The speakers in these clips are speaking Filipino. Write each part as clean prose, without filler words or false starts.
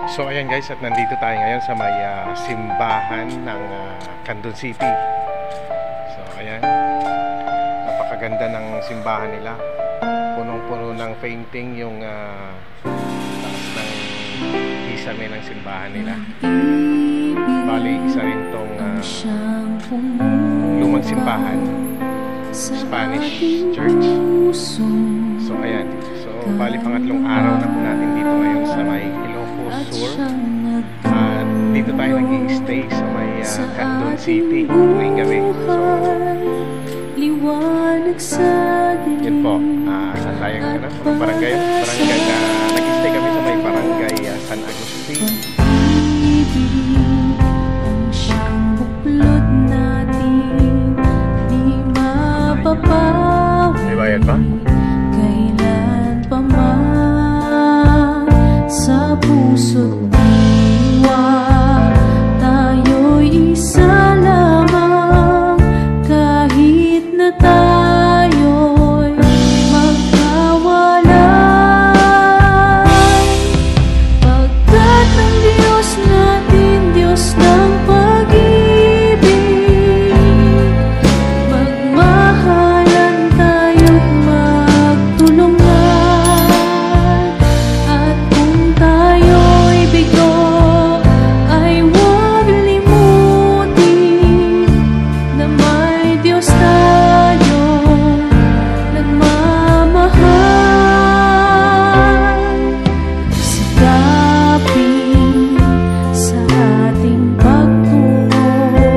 So ayan guys, at nandito tayo ngayon sa may simbahan ng Candon City. So ayan, napakaganda ng simbahan nila. Punong-puno ng painting yung taas ng kisame ng simbahan nila. Bali, isa rin tong lumang simbahan, Spanish Church. So ayan, so bali pangatlong araw na po natin dito ngayon sa may Sur. At dito tayo nag-i-stay sa may Candon City tuwing gabi. So yun po, saan tayo ngayon? Barangay nag-i-stay kami sa may barangay San Agustin. May bayad ba? Kailan pa man sa puso't diwa tayo'y isa lamang, kahit na tayo'y magkawalay. Pagkat ang Diyos natin, Diyos ng pag-ibig, magmahalan tayo't magtulungan. At kung tayo'y bigo, ay huwag limutin na may Diyos tayong nagmamahal. Sikapin sa ating pagtungo,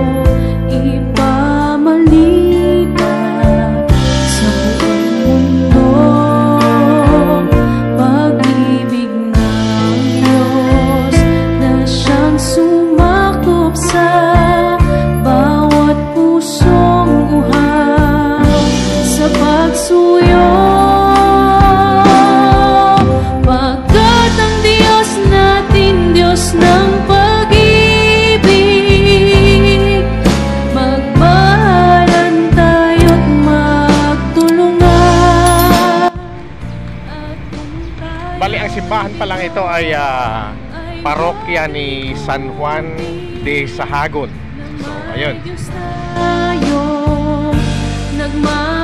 ipamalipat sa buong mundo pag-ibig ng Diyos na siyang sumakop sa bawat pusong uhaw sa pagsuyo. Pagkat ang Diyos natin, Diyos ng pag-ibig, magmahalan tayo't magtulungan. Bali, ang simbahan pa lang ito ay parokya ni San Juan de Sahagun. So ayun. Diyos tayo nagmamahal.